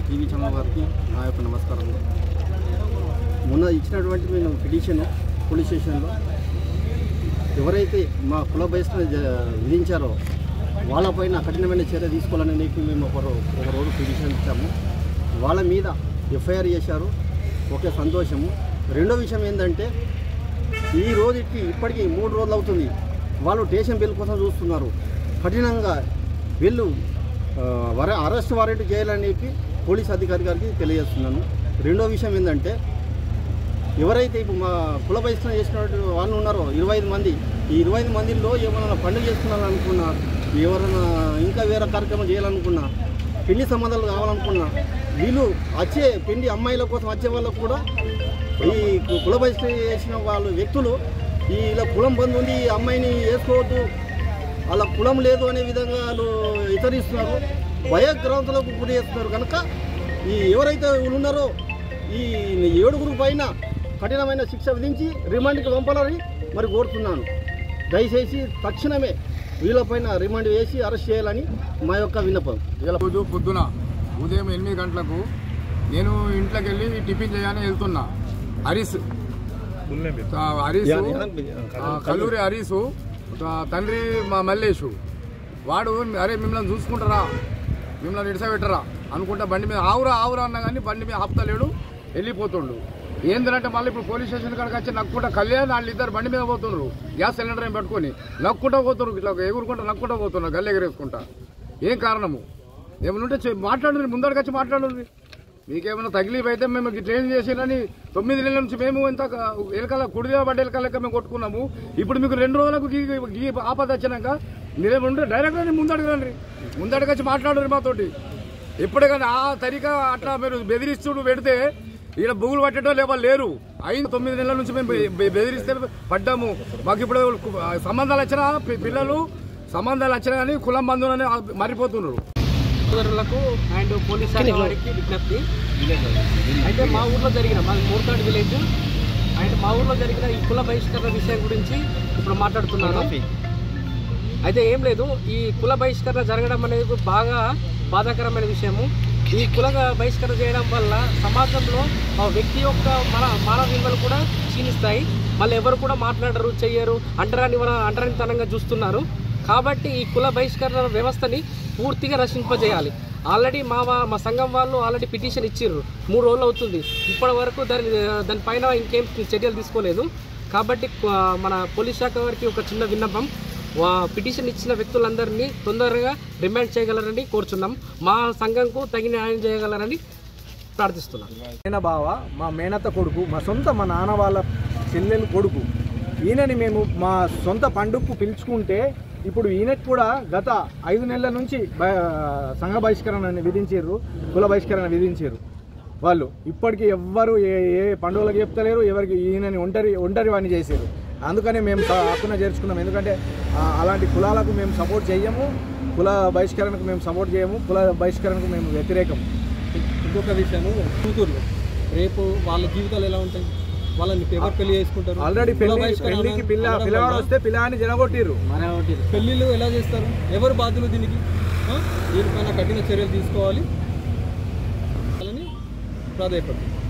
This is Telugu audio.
టీవీ ఛానల్ వారికి నా యొక్క నమస్కారం. మొన్న ఇచ్చినటువంటి మేము పిటిషన్ పోలీస్ స్టేషన్లో ఎవరైతే మా కుల బహిష్కరణ విధించారో వాళ్ళపైన కఠినమైన చర్య తీసుకోవాలని మేము ఒక రోజు పిటిషన్ ఇచ్చాము. వాళ్ళ మీద ఎఫ్ఐఆర్ చేశారు. ఓకే, సంతోషము. రెండో విషయం ఏంటంటే ఈ రోజుకి ఇప్పటికీ 3 రోజులు అవుతుంది. వాళ్ళు స్టేషన్ బిల్ కోసం చూస్తున్నారు. కఠినంగా వీళ్ళు అరెస్ట్ వారెంట్ చేయాలని చెప్పి పోలీస్ అధికారి గారికి తెలియజేస్తున్నాను. రెండో విషయం ఏంటంటే ఎవరైతే ఇప్పుడు మా కుల బహిష్కరణ చేసినటువంటి వాళ్ళు ఉన్నారో 25 మంది, ఈ 25 మందిలో ఏమైనా పండుగ చేసుకున్నారనుకున్నా, ఎవరైనా ఇంకా వేరే కార్యక్రమం చేయాలనుకున్నా, పెళ్లి సంబంధాలు కావాలనుకున్నా, వీళ్ళు వచ్చే పెళ్లి అమ్మాయిల కోసం వచ్చే వాళ్ళకు కూడా ఈ కుల బహిష్కరణ చేసిన వాళ్ళు వ్యక్తులు ఇలా కులం బంద్ ఉంది, ఈ అమ్మాయిని వేసుకోవద్దు, వాళ్ళ కులం లేదు అనే విధంగా వాళ్ళు హెచ్చరిస్తున్నారు. భయగ్రాంతులకు గురి చేస్తున్నారు. కనుక ఈ ఎవరైతే ఉన్నారో ఈ 7 పైన కఠినమైన శిక్ష విధించి రిమాండ్కి పంపాలని మరి కోరుతున్నాను. దయచేసి తక్షణమే వీళ్ళపైన రిమాండ్ వేసి అరెస్ట్ చేయాలని మా యొక్క విన్నపం. రోజు పొద్దున ఉదయం 8 గంటలకు నేను ఇంట్లోకి వెళ్ళి టిఫిన్ చేయాలని వెళ్తున్నా. హరీసు కల్లూరి హరీసు తండ్రి మా మల్లేషు వాడు అరే మిమ్మల్ని చూసుకుంటారా, మిమ్మల్ని ఇడిసబెట్టరా అనుకుంటా బండి మీద ఆవురా అన్నా కానీ బండి మీద ఆపుతలేడు, వెళ్ళిపోతుండు. ఏంటంటే మళ్ళీ ఇప్పుడు పోలీస్ స్టేషన్ కాడికి వచ్చి నక్కుంటా కళ్యాణ్ వాళ్ళు ఇద్దరు బండి మీద పోతున్నారు, గ్యాస్ సిలిండర్ ఏం పెట్టుకొని నక్కుంటా పోతున్నారు, ఇట్లా ఎగురుకుంటా నక్కుంటా పోతున్నారు, గల్లె ఎగరేసుకుంటా. ఏం కారణము? ఏమైనా ఉంటే మాట్లాడుతుంది, ముందరికి వచ్చి మాట్లాడుతుంది. మీకేమైనా తగిలిపు అయితే మేము ట్రైన్ చేసినని 9 నెలల నుంచి మేము ఎంత ఎలకల కుడిదే పడ్డ ఎలకల లెక్క మేము కొట్టుకున్నాము. ఇప్పుడు మీకు 2 రోజులకు ఆపద వచ్చినాక మీరేముంటే డైరెక్ట్గా ముందడగండి, ముందడికి వచ్చి మాట్లాడండి మాతోటి. ఎప్పుడే కానీ ఆ తరీకా అట్లా మీరు బెదిరిస్తూ పెడితే ఇక్కడ బుగులు పట్టేటోళ్ళు ఎవరు లేరు. 9 నెలల నుంచి మేము బెదిరిస్తే పడ్డాము. మాకు ఇప్పుడు సంబంధాలు వచ్చినా పిల్లలు సంబంధాలు వచ్చినా కానీ కులం బంధువులని మరిపోతున్నారు. సోదరులకు అండ్ పోలీస్ శాఖ వారికి విజ్ఞప్తి. అయితే మా ఊర్లో జరిగిన మాది మూర్తాడు విలేజ్ అండ్ మా ఊర్లో జరిగిన ఈ కుల బహిష్కరణ విషయం గురించి ఇప్పుడు మాట్లాడుతున్నాను. అయితే ఏం లేదు, ఈ కుల బహిష్కరణ జరగడం అనేది బాగా బాధాకరమైన విషయము. ఈ కుల బహిష్కరణ చేయడం వల్ల సమాజంలో ఆ వ్యక్తి యొక్క మానవ విలువలు కూడా క్షీణిస్తాయి. మళ్ళీ ఎవరు కూడా మాట్లాడరు, చెయ్యరు, అంటరానితనంగా చూస్తున్నారు. కాబట్టి ఈ కుల బహిష్కరణ వ్యవస్థని పూర్తిగా నశింపజేయాలి. ఆల్రెడీ మా సంఘం వాళ్ళు ఆల్రెడీ పిటిషన్ ఇచ్చిర్రు, 3 రోజులు అవుతుంది. ఇప్పటి వరకు దానిపైన ఇంకేం చర్యలు తీసుకోలేదు. కాబట్టి మన పోలీస్ శాఖ వారికి ఒక చిన్న విన్నపం, పిటిషన్ ఇచ్చిన వ్యక్తులందరినీ తొందరగా రిమాండ్ చేయగలరని కోరుచున్నాం. మా సంఘంకు తగిన న్యాయం చేయగలరని ప్రార్థిస్తున్నాం. మేనబావ మా మేనత్త కొడుకు, మా నాన్న వాళ్ళ చెల్లెలు కొడుకు, ఈయనని మేము మా సొంత పండుగకు పిలుచుకుంటే ఇప్పుడు ఈయనకు కూడా గత 5 నెలల నుంచి సంఘ బహిష్కరణ విధించారు, కుల బహిష్కరణ విధించారు. వాళ్ళు ఇప్పటికీ ఎవ్వరు ఏ పండుగలకు చెప్తలేరు, ఎవరికి ఈయనని ఒంటరి వాడిని చేశారు. అందుకనే మేము హక్కున చేర్చుకున్నాం. ఎందుకంటే అలాంటి కులాలకు మేము సపోర్ట్ చేయము, కుల బహిష్కరణకు మేము సపోర్ట్ చేయము, కుల బహిష్కరణకు మేము వ్యతిరేకం. ఇంకొక విషయము, కూతుర్లు రేపు వాళ్ళ జీవితాలు ఎలా ఉంటాయి? వాళ్ళని ఎవరు పెళ్లి చేసుకుంటారు? ఆల్రెడీ పెళ్లికి పిల్లవాడు వస్తే పిల్లాన్ని జనగొట్టిర్రు. పెళ్లిళ్ళు ఎలా చేస్తారు? ఎవరు బాధ్యులు దీనికి? దీనిపైన కఠిన చర్యలు తీసుకోవాలి అని ప్రాధాన్యపడుతుంది.